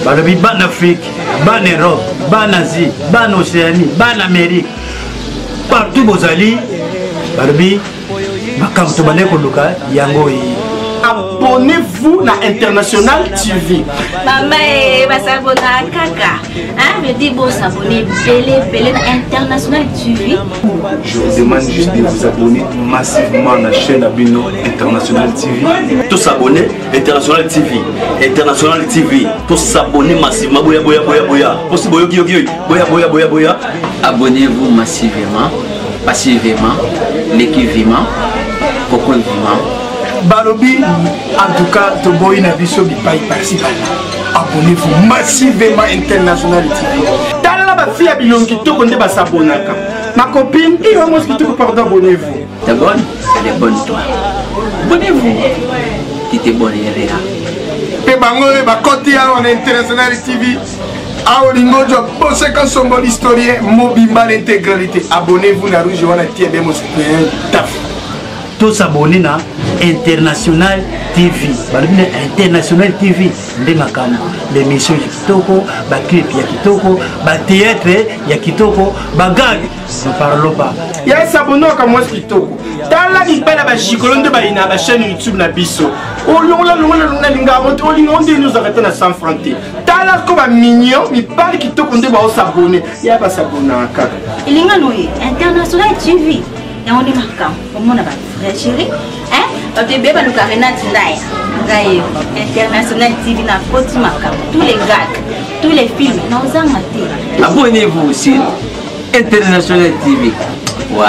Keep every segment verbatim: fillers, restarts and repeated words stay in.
balobi ban Afrique, ban Europe, ban Asie, ban Océanie, ban Amérique. Partout bozali balobi makambo to bane koluka yango yi. Abonnez-vous à International T V. Maman, va s'abonner à Kaka. Hein, me dis bon s'abonner belé belé à International T V. Je vous demande juste de vous abonner massivement à la chaîne Abino International T V. Tous s'abonner International T V. International T V. Tous s'abonner massivement. Boya boya boya boya. Aussi boya boya boya boya boya boya. Abonnez-vous massivement, passivement, l'équipe vivant, coco vivant. Balobi, en tout cas, Toboy n'a vu ce bipaï par-ci par-là. Abonnez-vous massivement International T V. Dans la fille à Bilongi, tout le monde va s'abonner. Ma copine, il va mosquito, pardon, abonnez-vous. T'es bonne? Elle est bonne, toi. Abonnez-vous. Tu t'es bonne, elle est là. Et bango, et bah, côté en International T V. Ah, Olingo, je pense que son bon historien, Mobimba l'intégralité. Abonnez-vous, la rouge, on a tiré des mosquitos. Taf. Tous s'abonner na International T V. Balobi na International T V. Nde makama. L'émission ya kitoko, ba clip ya kitoko, ba théâtre ya kitoko, ba gag. Ne parlons pas. Ya s'abonner comme moi kitoko. Dans la ligue la ba chicolo de ba ina ba chaîne YouTube na biso. O longa longa longa linga monte o linga onde nous arrêter na cent francs. Dans la ko ba mignon, mi parle kitoko nde ba s'abonner. Ya ba s'abonner kaka. Ilinga noye International T V. Et on est marquant. Comment on a vrai chéri? Hein? On te bébé nous carrément tindaya. Gaïe. International T V n'a pas de marquant. Tous les gags, tous les films, nous en maté. Abonnez-vous aussi. International T V. Waouh!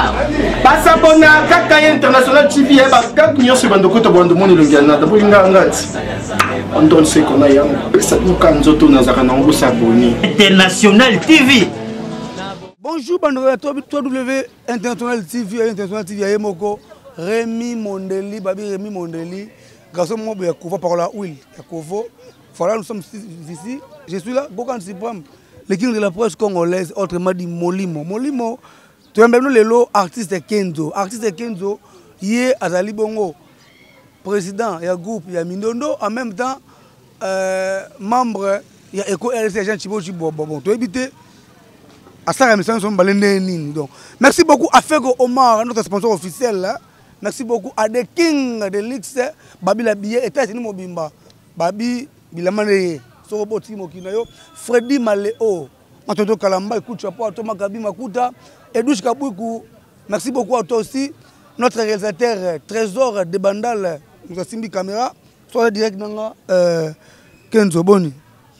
Pas s'abonner à Kaka International T V. Bah, quand nous sommes dans le côté de mon illumination, d'abord il y a un gars. On donne ce qu'on a. Ça nous quand nous autres nous avons s'abonner. International T V. Bonjour, W International T V, International T V, Ayemoko, Rémi Mondeli, Babi Rémi Mondeli, garçon moi, il y a Kovo par là, Will, il y a Kovo. Voilà, nous sommes ici. Je suis là, Gokan Sipram, le king de la presse congolaise, autrement dit Molimo. Molimo, tu as même le lot artiste Kenzo. Artiste Kenzo, il est Azali Bongo, président, il y a groupe, il y a Mindondo, en même temps, euh, membre, il y a Eko L C, Jean Chibo Chibo. Bon, tu as évité. Donc, merci beaucoup à Fego Omar, notre sponsor officiel. Là. Merci beaucoup à The King de l'X, Babi la billet, États-Unis Mobimba, Babi Bilamane, Sorobo Timo Kinayo, Freddy Maléo, Antonio Kalamba, écoute chapeau, Thomas Gabi Makuta, Edouche Kaboukou. Merci beaucoup à toi aussi, notre réalisateur Trésor de Bandal, nous a simbi caméra, soit direct dans euh, Kenzo Boni.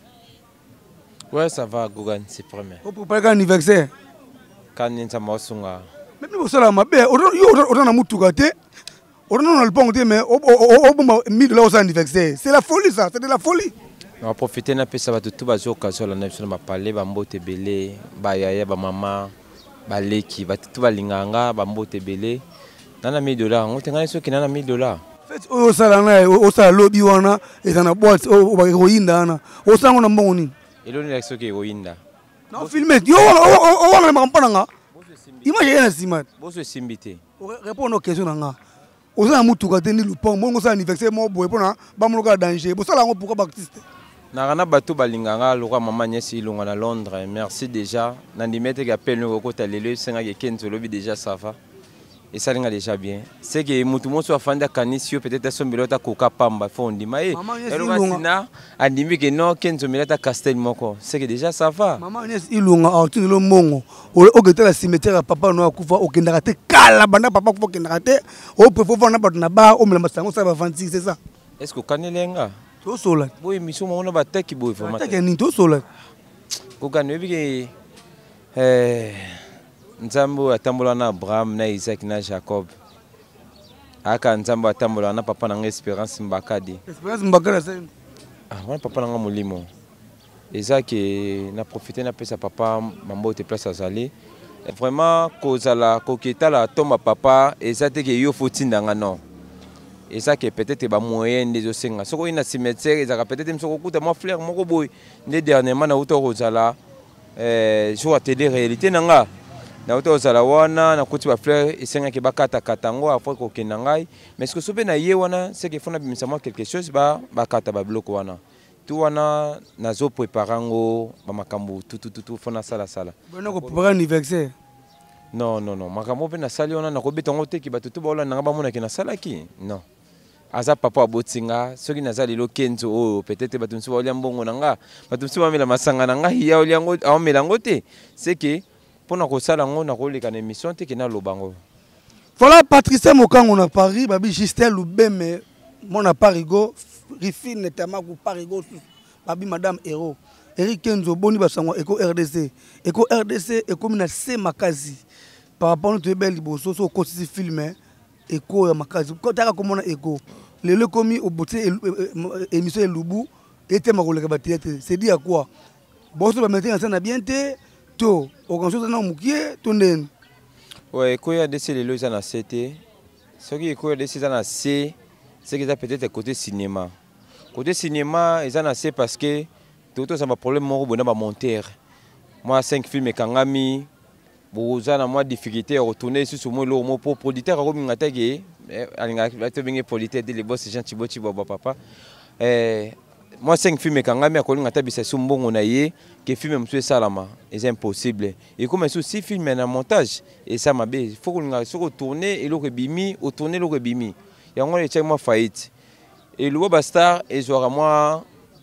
Ouais, ça va, Gogan, c'est premier. Vous préparez un anniversaire? Quand il y a un mosunga. Mais vous savez, ma belle, on a un moutougaté, on a le pont, mais on a mis de l'eau anniversaire. C'est la folie, ça, c'est de la folie. On va profiter d'un peu, ça va tout les occasions, la nation va parler, va mbote belé, va yaya, va maman, va leki, va tout va linganga, va mbote belé. Dans la mille dollars, on tient ceux qui n'ont mille dollars. Au salon, au salon, lobby, on a, et dans la boîte, au héroïne, au salon, on a bon. Et l'on est ce qui est héroïne là. Non, filmé. Yo, on va me prendre. Imagine un simat. Vous êtes simbité. Répondre aux questions. On a un moutou qui a tenu le pont. Moi, on a un anniversaire. Moi, on a un danger. Pour ça, on pourquoi Baptiste. Nagana bateau balinganga, le roi maman Nyesi Ilunga à Londres. Merci déjà. Nandimete qui appelle nous au côté de l'élu, c'est un Kenzo lobby déjà ça va. Et ça l'est déjà bien. C'est que Moutoumou soit fan de Canisio, peut-être son bilota Coca Pamba, Fondi. Mais Elvasina a dit que non, Kenzo Milata Castel Moko. C'est que déjà ça va. Maman Nyesi Ilunga, a obtenu le mongo. Au côté de la cimetière à papa Noa Koufa, au Kendarate, Kalabanda, papa Koufa Kendarate, au Préfort Nabatnaba, au Melamassango, ça va vingt-six, c'est ça. Est-ce que vous connaissez l'enga? Tout seul. Oui, mais si on a battu qui bouille, vraiment. Tout seul. Vous connaissez que. Nzambo atambola na Abraham na Isaac na Jacob. Aka nzambo atambola na papa na Espérance Mbakadi. Espérance Mbakadi c'est. Ah, moi papa na Molimo. Isaac na profité na pesa papa mambo te place azali. Vraiment kozala koketa la tomba papa ezate ke yo fotinda nga non. Isaac peut-être ba moyen des osenga. Soko ina cimetière ezaka peut-être msoko kuta moi frère moko boy. Ne dernièrement na uto kozala euh sur la télé réalité nanga. Na uto zala wana na kuti ba frère isenga ke bakata katango afo ko kenangai mais ce que sobe na ye wana c'est que fona bimisama quelque chose ba bakata ba bloc wana tout wana nazo préparango ba makambo tout tout tout fona sala sala bana ko préparer anniversaire non non non makambo pe na sali ona na ko betongo te ki batutu ba olanda ba mona ki na sala ki non aza papa abotinga soki nazali lo kenzo o peut-être batumsu ba olia mbongo nanga batumsu ba mela masanga nanga ya olia ngo a mela ngote c'est que pona ko sala ngo na ko leka na émission te ki na lobango. Voilà Patricia Mokango na Paris babi Justin Loubeme mon à Parigo Rifine netama ku Parigo babi madame Héros Eric Kenzo boni basango eko R D C eko R D C eko mina se makazi par rapport à belle liboso so ko si filmer eko ya makazi ko taka komona eko lelo komi au boté émission Lubu était makoleka ba théâtre c'est dit à quoi boso ba mettre en scène bien té to organisation na mukie to ndene. Ouais, eko ya R D C lelo za na C T ce qui eko ya R D C za na C c'est que ça peut-être côté cinéma côté cinéma ils en a assez parce que tout ça m'a problème mon bon ba monteur moi cinq films kangami boza na moi difficulté à retourner sur moi le mot pour producteur ko ngata ke alinga bato binge polité de les boss Jean Thibaut Thibaut papa eh moi cinq films kangami ko ngata bisa sumbongo na ye que film monsieur salama c'est impossible et comme sous six films na montage et ça m'a il faut qu'on ngata tourner et le bimi au tourner le bimi yango le tchèque moi faillite et le Bastard ils aura moi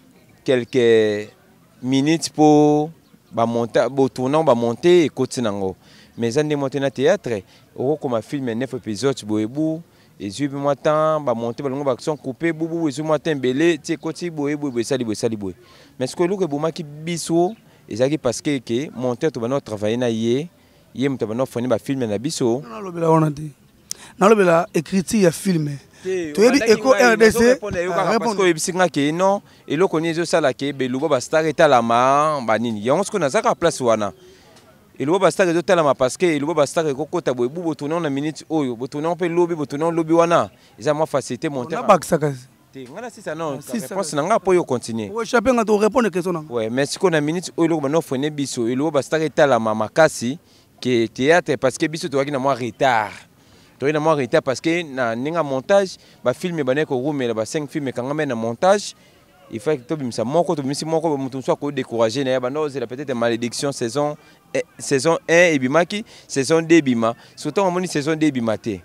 quelques minutes pour ba monter ba tourner ba monter et continuer mais ça de monter na théâtre au comme film neuf épisodes boebu et je puis moi temps ba monter ba longo action couper boubou et je moi temps belé ti koti boebu boe sali boe sali boe mais ce que le que boma ki biso et ça qui parce que que monter to ba no travailler na yé yé mto ba no foni ba film na biso na lobela ona te na lobela écriture ya film tu as dit éco R D C parce que bisinga ke non et lo koni zo sala ke belubo ba star etalama ba nini yango ce qu'on a zaka place wana et lo ba star etalama parce que lo ba star ko kota boy bubo tourner na minute oyo bo tourner on peut lobby bo tourner lobby wana ils a moi facilité monter na bakisaka te ngana si ça non réponse na nga po yo continuer ouais chaper nga to répondre question na ouais mais si qu'on a minute oyo lo ba no fone biso et lo ba star etalama makasi ke théâtre parce que biso to waki na moi retard tu as moi retard parce que na ninga montage ba film bané ko rumela ba cinq films quand même na montage il faut que to bimisa moko to bimisi moko mutu so ko décourager na ba no c'est peut-être malédiction saison saison un et bimaki saison deux bima surtout on moni saison deux bimate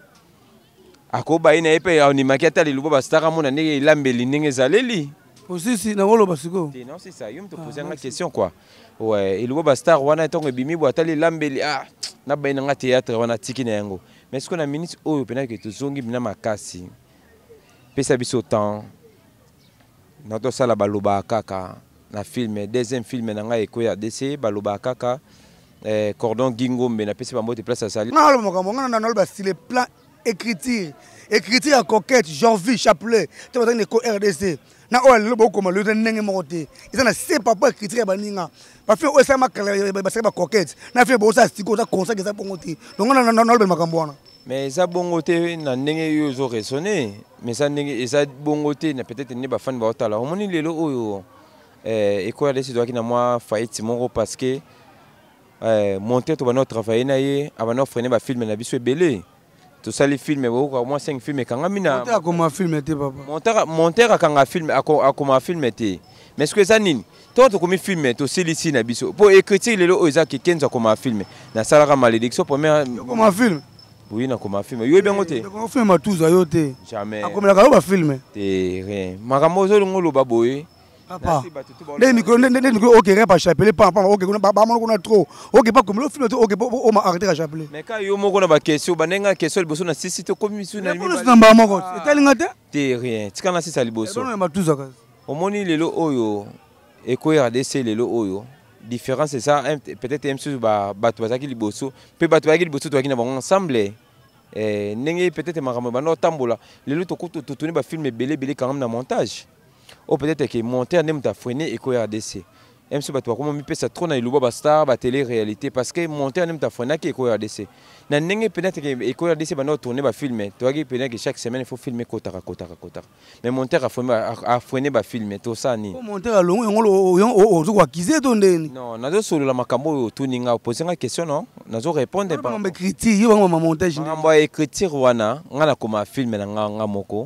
akoba ina epe on imaki ata le lubo ba star mona ndenge lambeli ndenge zaleli aussi si na wolo basiko non c'est ça yum te poser une question quoi ouais et lubo ba star wana tongo bimi bo ata le lambeli ah na ba ina théâtre wana tiki na yango. Mais ce qu'on a minute oyo pena que tu zongi bina makasi pesa biso temps nato sala baloba kaka na film deuxième film na nga eko ya D C baloba kaka eh cordon gingombe na pesa ba mbote place à sali na lo mokambo nga na lo style plan écriture écriture à coquette Jean-Vie Chapelet tu vas dans éco R D C na o le boko ma le ndenge mokote ils na c'est papa écriture baninga ba fait o sama ba sa ba coquette na fait bo sa stiko sa conseil que ça pongote donc na na le makambo wana mais ça bongote na ndenge yo zo raisonner mais ça ndenge ça bongote na peut-être ne ba fan ba otala o moni lelo oyo eh éco R D C doit ki na moi faillite moko parce que eh monter to ba no travailler na ye aba no freiner ba film na biso belé tout ça les films au moins cinq films quand mina monter comme un film était papa monter monter quand un film a comme un film était mais ce que ça nini toi tu comme film to ici na biso pour écrire les lo eza ki kenza comme un film na sala malédiction première comme un film oui na comme un film yo bien ngote comme un film tout ayo te jamais comme la ka film te rien makambo zo ngolo baboye papa les micro les micro OK pas chapelet pas pas OK ba ba mon trop OK pas comme le film OK on m'a arrêté à chapelet mais quand yo moko na ba question banenga question liboso na sisi to commission na liboso na ba moko etalinga te te rien tika na sisi liboso non ma tout ça omoni lelo oyo eko R D C lelo oyo différence c'est ça peut-être même sur ba bato bazaki liboso pe bato bazaki liboso to na bango ensemble eh ndenge peut-être makambo ba no tambola lelo to kutu to tuni ba film belé belé quand même na montage ou peut-être que monter nem ta freiner éco R D C même si bato comme mi pesa trop na iluba ba star ba télé réalité parce que monter nem ta freiner que éco R D C na ndenge peut-être que éco R D C ba no tourner ba filmer to agi peut-être que chaque semaine il faut filmer kota kota kota mais monter a freiner a freiner ba filmer to ça ni monter a longo ngolo o zo kwa kize to ndeni non nazo solo la makambo yo tuninga poser une question non nazo répondre pas ba critique yo ba montage ngamba écriture wana ngana comme film na nga moko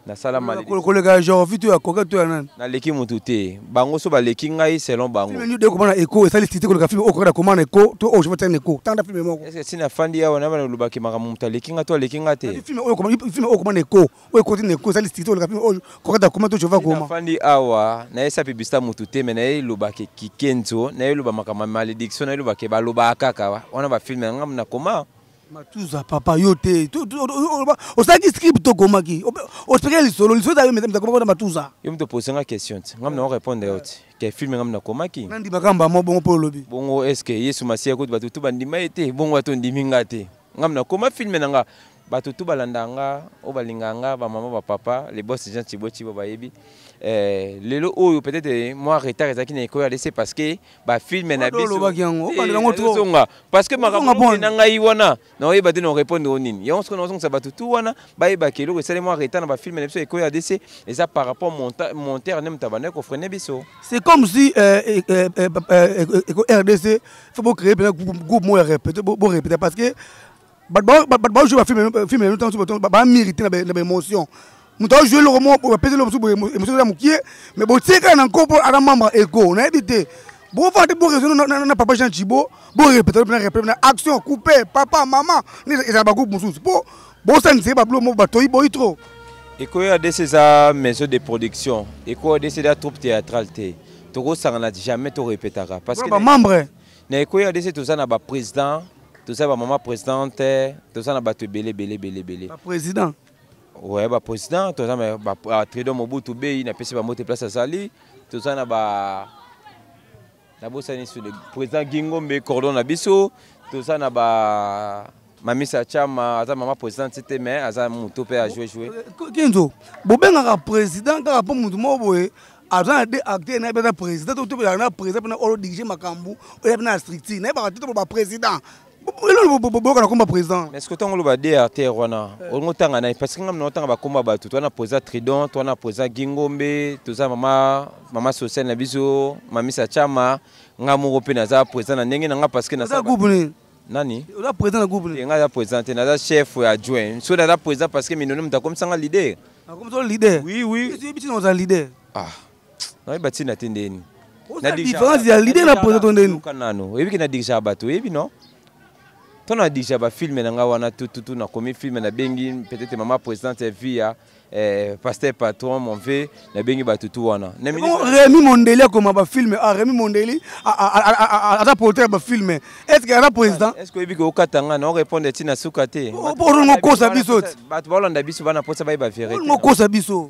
nasala malédiction koleka genre vite ya koka to ya nani naleki mutu te bango so baleki ngai selon bango film nyu de komana eko esali cité koleka film okoka komana eko to o je veux dire eko tanda film moko est-ce que sina fandi awa na bana lubaki makambo mutu aleki nga to aleki nga te film oyo komana film oyo komana eko oyo kote eko esali cité koleka film oyo koka komana to je veux koma fandi awa na esa pibista mutu te mais na lubaki kikenzo na luba makambo malédiction na lubaki ba luba kaka wana ba film nga na koma Matuza papa yote osaki script to komaki ospeke lisolo lisolo tayo meta komaka matuza yo mto poser nga question ngam na répondre yote ke film ngam na komaki nandi bakamba mo bongo po lobi bongo est-ce que Yesu Masia ko batutu bandima ete bongo ato ndiminga te ngam na koma film nanga batutu balandanga o balinganga ba mama ba papa les boss gens tiboti ba yebi eh lelo oyo peut-être moi retard ezaki na ko laisser parce que ba film na biso parce que makambo na ngai wana na oyeba te no répondre onini yo on se connaît ça batutu wana ba yeba ke lo resale moi retard na ba film na biso ko laisser et ça par rapport monteur nem tabana ko freiner biso c'est comme si euh R D C faut beau créer groupe moi répéter beau répéter parce que ba ba ba jouer film film le temps ba mériter na émotion muto jouer le roman pour péter le émotion la mukie mais bon c'est quand encore pour adam membre ego na éviter bon va te pour raison na papa Jean Chibo bon répéter na répéter na action couper papa maman ni ça ba groupe mususu bon bon ça c'est ba mo ba toyi boy trop eko ya de ces maison de production eko de ces troupe théâtrale té toko sangana jamais to répétera parce que ba membre na eko ya de ces tout ça na ba président tout ça ba maman présidente tout ça na ba to belé belé belé belé ba président ouais ba président tout ça mais ba Trédor Mobutu Bei na pesi ba mote place à Sali tout ça na ba na bosani sur le président Gingombe cordon na biso tout ça na ba Mamisa Chama aza maman présidente c'était mais aza muto pe a jouer jouer Kenzo bobenga président ka po mutu mo boye aza de acteur na ba président to to na président na olo diriger makambu o na structure na ba to ba président est-ce que tu as dit à terre parce que nous avons combat battu tu as posé Tridon tu as posé Gingombe tout ça maman maman Sosène na biso Mamisa Chama ngamu pe na za président na ndenge na parce que na ça groupe nani on a président na groupe ni nga président na chef adjoint so da président parce que minono mta comme ça leader comme ça leader oui oui tu es un leader ah non bati na tendeni na différence il y a leader na président ndeni kanano ebi na dirige bato ebi non ton a déjà ba film na nga wana tout tout na komi film na bengi peut-être maman présidente via eh pasteur patron mon ve na bengi ba tout wana na Rémi Mondeli comme ba film ah Rémi Mondeli a a porter ba film est-ce que a président est-ce que ebi ko katanga na répondre tina sukate pour ngo kosa biso ba balanda biso bana posa ba ba vérité ngo kosa biso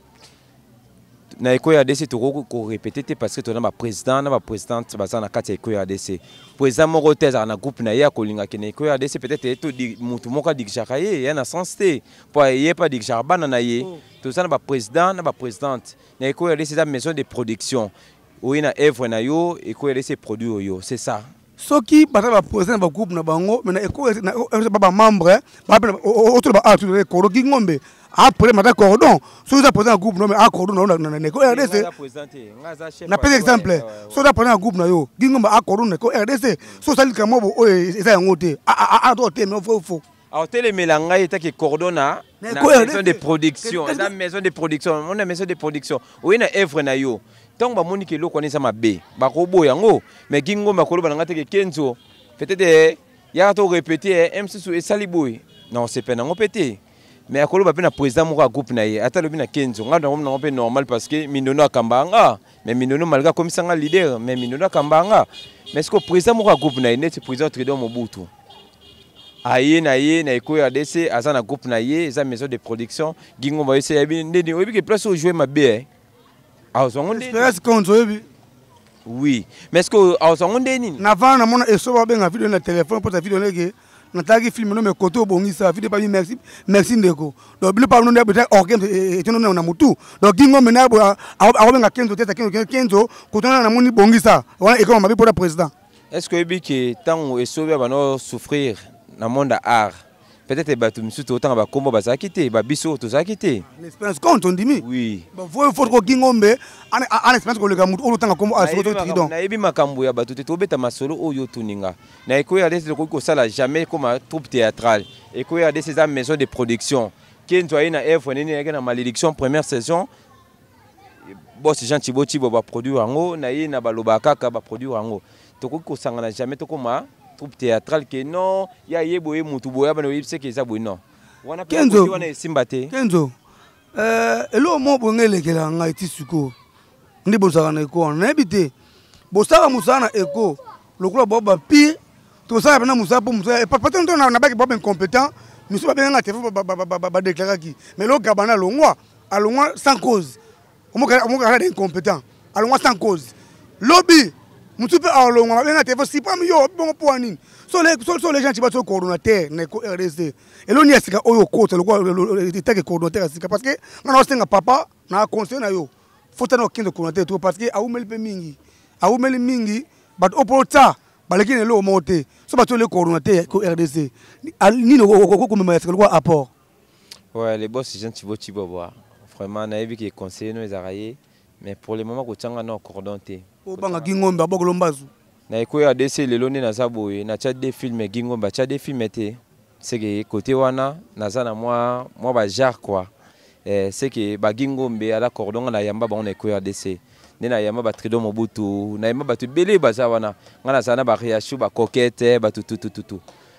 na eko ya D C to ko répéter parce que to na ba président na ba présidente ba na kati eko ya D C président moko teza na groupe na ya kolinga ke na eko ya D C peut-être to di mutu moko digishaka ye ya na sens te po ye pas digishaka bana na ye to ça na ba président na ba présidente na eko ya D C da maison de production ou na œuvre na yo eko ya D C produit yo c'est ça soki bata ba président ba groupe na bango mais na eko na ba membre ba autre ba atu le koro Gingombe après mata cordon so ça président groupe non mais a cordon na na eko R D C na par exemple so da président groupe na yo Gingombe a cordon na eko R D C so ça lika mo o eza ngote a a do te mais fo fo a tele melanga eta ke cordona na maison de production na maison de production on a maison de production oui na œuvre na yo tant ba moni ke lo konisa mabe ba ko boyango mais Gingombe ko lo bananga te ke Kenzo peut-être ya to répéter M C et Saliboy non c'est pas non pété mais akolo ba pena président moko groupe na ye ata lobi na Kenzo nga ndongo na pe normal parce que minono akambanga mais minono malga comme ça nga leader mais minono akambanga mais est-ce que président moko groupe na ye net président Trédor Mobutu aye na ye na eko ya D C aza na groupe na ye eza maison de production Gingombe ese ya bi ndeni obi ke place au jouer mabe ah zongo ndeni espérance konzo yebi oui mais est-ce que ah zongo ndeni na vana na mona eso ba benga vidéo na téléphone pour ta vidéo leke na tagi film no me koto bongisa vidéo pa merci merci ndeko donc bilo pa no ndebe ta organe et tono na mutu donc Gingombe na bo a benga Kenzo teta Kenzo kotona na moni bongisa wana eko mabe pour le président est-ce que ebi ke tango eso ba no souffrir na monde art peut-être ba tout tout autant ba kombo ba za quitter ba biso to za quitter l'espérance compte on dit oui ba faut faut ko Gingombe ana ana espérance ko le gamu o tanga kombo a so to Tridon na ebi makambo ya ba tout to beta masolo oyo tuninga na eko ya dese ko ko sala jamais comme troupe théâtrale eko ya dese za maison de production Kenzo a na F nini na malédiction première saison. Boss Jean Thibaut Thibaut va produire ango na ye na baloba kaka ba produire ango. Toko ko sangana jamais toko ma troupe théâtrale que non ya yeboye mutu boya bana yebse que ça boy non. Wana Kenzo wana simbate. Kenzo euh elo mo bongele kela ngai tisuko. Ndi bosaka na eko na ebité. Bosaka musana eko. Lokula boba pire. To ça bana musa po musa et pas tant na ba boba incompétent. Musa ba nga tefo ba ba ba déclarer qui. Mais lo gabana longwa, alongwa sans cause. On m'a dit incompétent. Alors sans cause. Lobby, nous sommes à l'ongwa, on a été si pas mieux bon point ni. So les so les gens qui sont coordonnateurs na R D C. Et l'on y a sika oyo coach le le était coordonnateur sika parce que on a un papa na conseil na yo. Faut tano kinzo coordonnateur tout parce que a umeli pe mingi. A umeli mingi but opota baleki ne lo monter. So ba le coordonnateur ko R D C. Ni no ko ko me quoi apport. Ouais, les boss gens Thibaut Thibaut boire. Vraiment, on a vu que les conseillers nous ont mais pour le moment, on a un cordon. On a un cordon. Na eko ya D C lelo ne naza boye na cha des films Gingomba cha des films té c'est que côté wana naza na moi moi ba jar quoi eh c'est que ba Gingombe ala cordon na yamba ba on eko ya D C ne na yamba ba Trido Mobutu na yamba ba tu belé baza wana ngana sana ba riachu ba coquette ba tout tout tout tout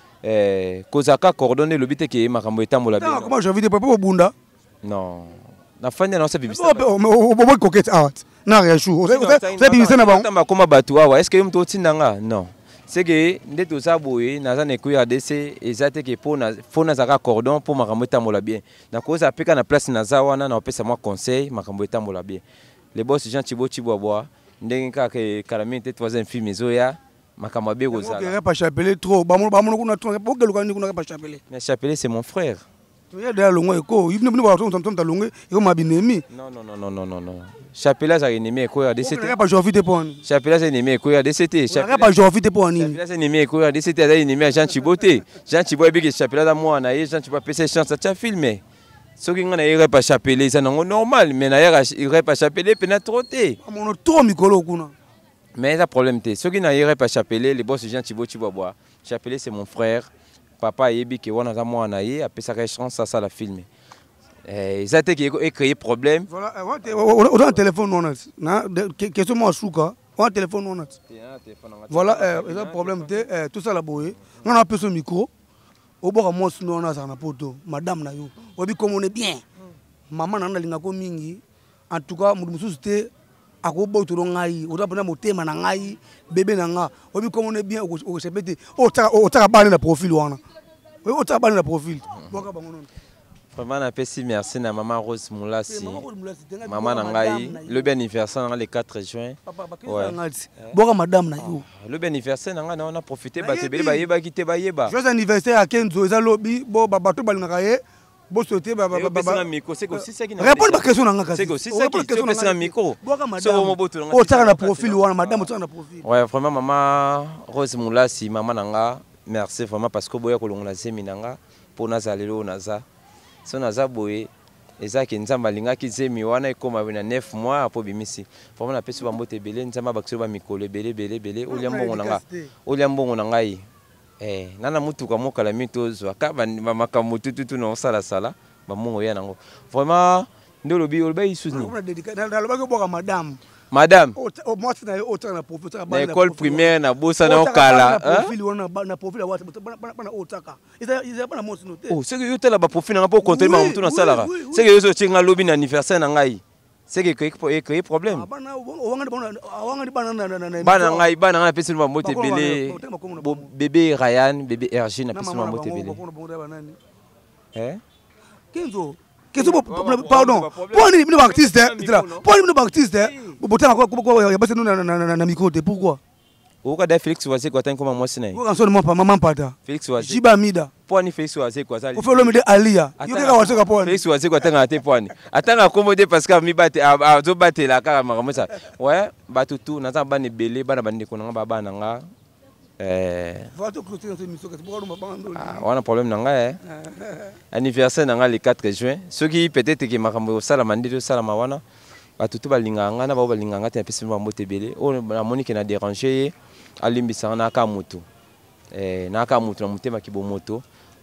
eh kozaka cordon le but que makambo etambola bien. Comment j'ai envie de papa bunda? Non. Na fanya na sabi bisa. O bobo coquette out. Na riachu. Vous avez bimisa na ba. Tamba koma batu awa est-ce que yom to tinanga? Non. C'est que ndeto za boye naza na eko ya D C ezate ke pona fona zaka cordon pour makambo etambola bien. Na koza peka na place naza wana na opesa moi conseil makambo etambola bien. Les boss Jean Thibaut Thibaut bois ndenge kaka karami te troisième film ezoya makambo be kozala. On pas chapeler trop. Ba mo ba mo kuna trop. Pour que le kuna pas chapeler. Mais chapeler c'est mon frère. Tu es derrière l'ongwa eko. Il ne peut pas tomber tomber l'ongwa. Il m'a binemi. Non non non non non non. Chapelet ça ennemi eko ya D C T. On n'a pas joué pour ni. Chapelet c'est ennemi eko ya D C T. On n'a pas joué pour ni. Chapelet c'est ennemi eko ya D C T ça ennemi Jean Thibaut. Jean Thibaut bi que chapelet da moi na Jean Thibaut pese chance ça filmer. Ce qui ngana ire pas chapelet ça non normal mais na ire pas chapelet pena trotter. Mon trop mikolo kuna. Mais ça problème té. Ce qui na ire pas chapelet les boss Jean Thibaut Thibaut bois. Chapelet c'est mon frère. Papa yebi que wana za moi na ye apesa chance ça ça la filmer. Eh, ça qui a créé problème. Voilà, on a un téléphone non na question moi souka, on a un téléphone non. Voilà, il y a un problème tout ça la boye. On a un peu ce micro. Au bord moi sinon on a ça na poto. Madame na yo. Obi comme on est bien. Maman na linga ko mingi. En tout cas, mudu mususu te akobo to ngai, o da bona motema na ngai, bébé na nga. Obi comme on est bien au sepete. O ta o ta ba na profil wana. O ta ba na profil. Boka bangono. Vraiment, merci, merci à Maman Rose Moulassi. Maman Nangaï, le bon anniversaire le quatre juin. Ouais. Bon, madame, le bon anniversaire, on a profité. Joyeux anniversaire à Kenzo, ils ont lobby, bon, bateau balnagaye. Bon, sauter, baba, baba. C'est aussi ça qui n'a pas. Réponds à la question, c'est aussi ça qui est un micro. Oh, tu as un profil, madame, tu as un profil. Ouais, vraiment, Maman Rose Moulassi, Maman Nanga, merci vraiment parce que Boya Kolonga Zeminanga, pour Nazalelo Naza. So naza boye ezaki nzamba linga ki zemi wana ekoma na neuf mois apo bimisi vraiment na pesi ba mbote belé nzamba bakso ba mikolo belé belé belé olia mbongo nanga olia mbongo nanga yi eh nana mutuka mokala mitozo akaba makambo tututu na sala sala ba mongo ya nango vraiment ndolobi olba isuni na loba ko boka madame Madame, moi c'est autant na profil na école primaire na bossa na okala profil wana na profil wa bana otaka ils pas na mo sinoté oh c'est que yo tela ba profil na po contrôler ma mutu na sala c'est que yo so tinga lobby na anniversaire na ngai c'est que créer créer problème bana wanga bana wanga bana na bana ngai bana na pesi ma mote belé bébé Ryan bébé R G na pesi ma mote belé hein Kenzo pardon, pour les artistes, pour les artistes, pourquoi? Pourquoi Félix Oazé quoi tant comme moi c'est non. Pourquoi pas maman pata? Félix Oazé. Jiba Mida. Pour ni Félix Oazé quoi ça? Pour faire l'homme de Alia. Yo ka wa Félix Oazé quoi tant à point. Attends accommoder parce que mi batte à zo batte la car ma ça. Ouais, ba tout tout na za ba ne belé ba na ba ne ko na ba ba na nga. Eh. Ah, on a un problème nanga eh. Anniversaire nanga le quatre juin. Ceux qui peut-être que makambo sala mandi de sala mawana. Ba tutu ba linganga na ba ba linganga te pesi ba mbote belé. O na monique na déranger alimbi sana ka mutu. Eh na ka mutu na mutema kibo moto.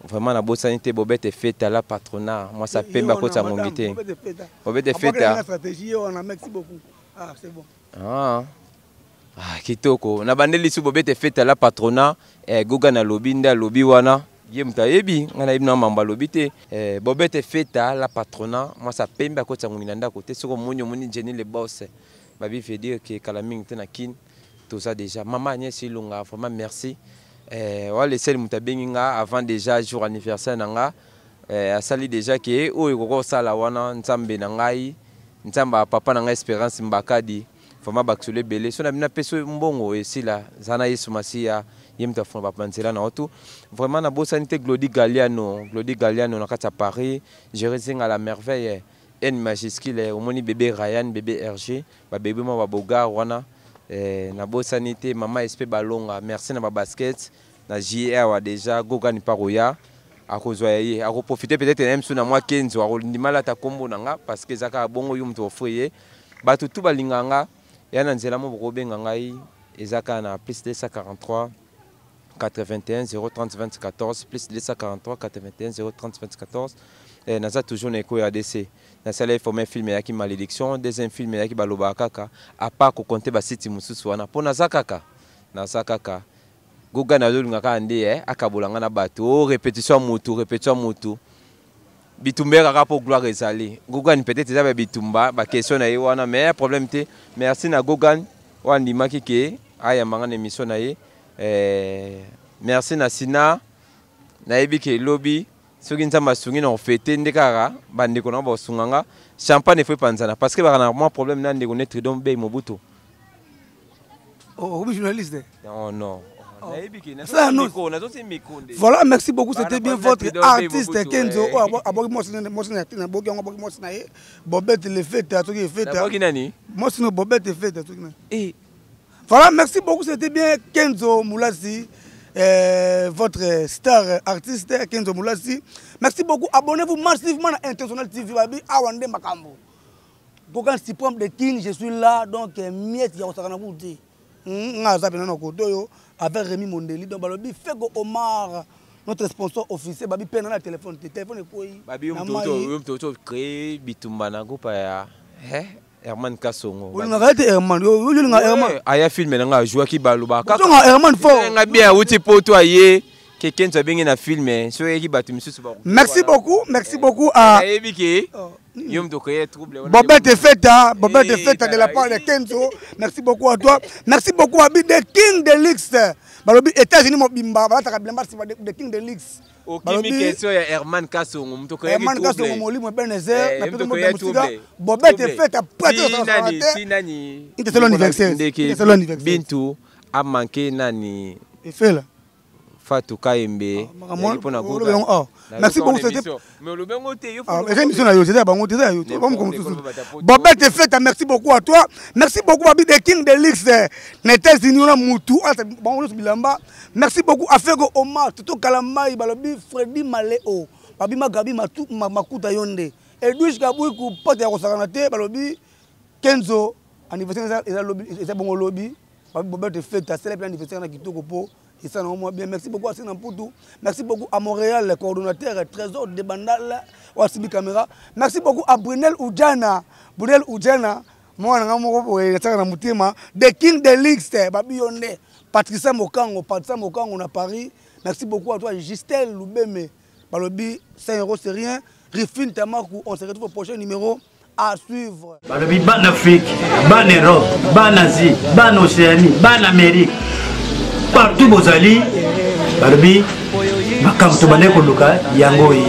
Vraiment, la bossane était bobette et fête à la patronat. Moi, ça paie ma côte à mon guité. Bobette et fête. Merci beaucoup. Ah, c'est bon. Ah, ah, kitoko. Na bandeli sous bobette et fête à la patronat. Et Goga na lobby, nda lobby wana. Yem ta yebi, ngana ibna mamba lobby te. Bobette et fête à la patronat. Moi, ça paie ma côte à mon inanda côté. Soko monyo moni Jenny le boss. Babi fait dire que Kalaming tenakin. Tout ça déjà. Maman Agnès Ilunga, vraiment merci. Eh, ouais, les mutabenga avant déjà jour anniversaire nanga eh, asali déjà que o yoko sala wana nzambe nangai nzamba papa nanga espérance mbakadi fama baksule belé so na bina peso mbongo esila zana yesu masia yemta fona bapanzela na otu vraiment na bosanité Glody Galiano Glody Galiano na kata Paris Jérézinga la merveille en majuscule au moni bébé Ryan bébé R G ba bébé mo ba boga wana Eh, na bosanité maman S P balonga merci na ba basket na J R wa déjà Goga ni paroya a kozwa ye a profiter peut-être même sous na moi quinze wa ndimala ta kombo nanga parce que zaka bongo yum to foyer ba tout balinganga ya na nzela mo bobenga ngai ezaka na plus deux cent quarante-trois quatre-vingt-un zéro trente vingt-quatorze plus deux cent quarante-trois quatre-vingt-un zéro trente vingt-quatorze eh naza toujours na ko ya D C na sala informer film ya ki malédiction deuxième film ya ki baloba kaka a pas ko compter ba site mususu wana pona zakaka na zakaka Goga na lolinga ka ande eh akabolanga na bato répétition mutu répétition mutu bitumbera ka po gloire ezali Goga ni peut-être za ba bitumba ba question na ye wana mais problème te merci na Goga wandi makike aya mangana émission na ye eh merci na Sina na ebike lobby soki nzamba sungi na fêter ndekara bande ko na ba sunganga champagne faut panzana parce que ba na moi problème na ndeko ne tridom be mobuto oh oui journaliste non non ça non voilà merci beaucoup c'était bien votre artiste Kenzo aboki moi c'est moi c'est na boki ngo boki moi na ye Bobette le fête à toki fête boki nani moi c'est Bobette fête à toki na et voilà merci beaucoup c'était bien Kenzo Moulasi. Euh, votre star artiste Kenzo Moulasi. Merci beaucoup. Abonnez-vous massivement à International T V. Awande Makambo. Gogan Sipom de King, je suis là. Donc, miette, ya osakana kuti. Nga zape na koto yo avec Rémi Mondeli. Donc, balobi Fego Omar, notre sponsor officiel. Babi peine na téléphone. Téléphone est quoi? Babi um toto um toto créer bitumba na groupe ya. Eh? Herman Kasongo. Oui, on a arrêté Herman. Yo, yo, yo, Herman. Aya filmé nga jouer ki baluba. Ka Herman fort. Nga bien outi poto aye. Quelqu'un tu bien na filmé. So ki batu misusu ba. Merci beaucoup, merci beaucoup à Ebiki. Yom to créer trouble. Bobette Feta, Bobette Feta de la part de Kenzo. Merci beaucoup à toi. Merci beaucoup à Big the King de Lix. Balobi États-Unis mo bimba, ba ta ka blemba si de King de Lix. Okimi question ya Herman Kasongo mto ko Herman Kasongo molimo Benezer na peto mo musica Bobette Feta prato ça nani si nani c'est l'anniversaire c'est l'anniversaire Bintu a manqué nani Efela Fatou Kaimbe pona Goga merci beaucoup c'était mais le bengo te yo faut émission na yo c'était bango te yo comme comme tout Bobette Feta merci beaucoup à toi merci beaucoup à Big King de Lix na États-Unis na mutu bon bilamba merci beaucoup à Fego Omar Toto Kalamai balobi Freddy Maleo babi magabi matu makuta yonde Edwige Kabui ku pote ya kosakana te balobi Kenzo anniversaire eza lobby eza bongo lobby babi Bobette Feta célèbre anniversaire na kitoko po et ça non moi bien merci beaucoup à Sina Poutou merci beaucoup à Montréal le coordonnateur Trésor de Bandal Wasibi Caméra merci beaucoup à Brunel Oudjana Brunel Oudjana moi na ngamo na mutima the King de Lix babi yonde Patricia Mokango Patricia Mokango na Paris merci beaucoup à toi Justel Loubeme balobi cinq euros c'est rien Rifine Tamakou on se retrouve au prochain numéro à suivre balobi ban Afrique ban Europe ban Asie ban Océanie ban Amérique partout bozali balobi makambo to bane koluka yango yi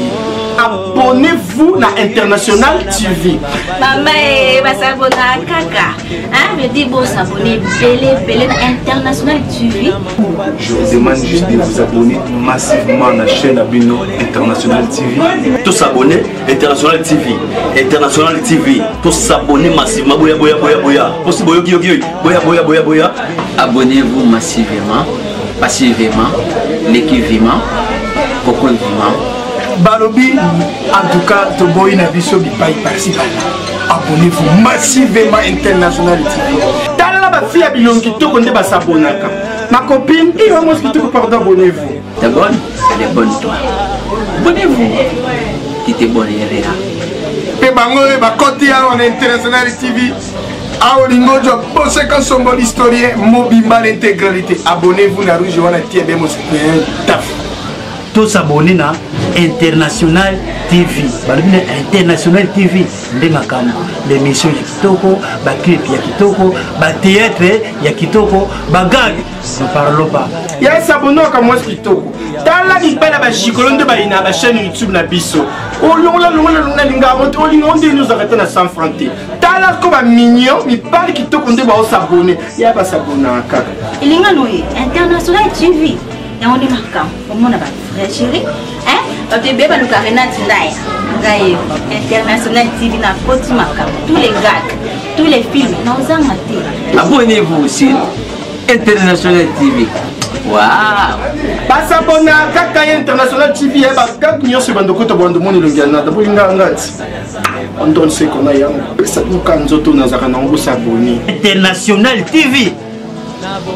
abonnez-vous na International T V. Maman et ma s'abonner kaka. Hein, me dis bon s'abonner belé belé na International T V. Je vous demande juste de vous abonner massivement à la chaîne Abino International T V. Tous s'abonner International T V. International T V. Tous s'abonner massivement. Boya boya boya boya. Possible boya boya boya boya boya boya. Abonnez-vous massivement, passivement, l'équipe vivant, coco vivant. Balobi, en tout cas, Toboy na biso bipai par-ci par-là. Abonnez-vous massivement International T V. Tala ba fille bilongi to konde ba s'abonnaka. Ma copine, il va moi qui te pardon abonnez-vous. T'abonnes? Abonnez-toi. Abonnez-vous. Quittez bon et là. Et bango et bakoti à on International T V. A Olingo Job, bossé quand son bon historien, Mobimba l'intégralité. Abonnez-vous à Rouge, on a tiré mon taf. Tous abonnés na International T V. Balbine International T V. Ndenga kama l'émission ya kitoko, ba clip ya kitoko, ba théâtre ya kitoko, ba gag. Ne parlons pas. Ya s'abonner comme moi kitoko. Tala ni bala ba jikolo nde ba ina ba chaîne YouTube na biso. Olonga longa longa linga monte olinga onde nous arrêter na cent francs. Tala ko ba mignon, mi parle kitoko nde ba s'abonner. Ya ba s'abonner kaka. Ilinga noye International T V. Et on est marquant. Au monde va frère chéri. Hein? Parce que bébé nous carrément tindaya. Gaïe International T V na poti marquant. Tous les gags, tous les films, nous en maté. Abonnez-vous aussi. International T V. Waouh! Pas s'abonner à Kaka International T V. Eh bah, quand nous sommes dans le côté de mon illumination, d'abord il y a un gars. On donne ce qu'on a. Ça nous quand nous sommes dans un s'abonner. International T V.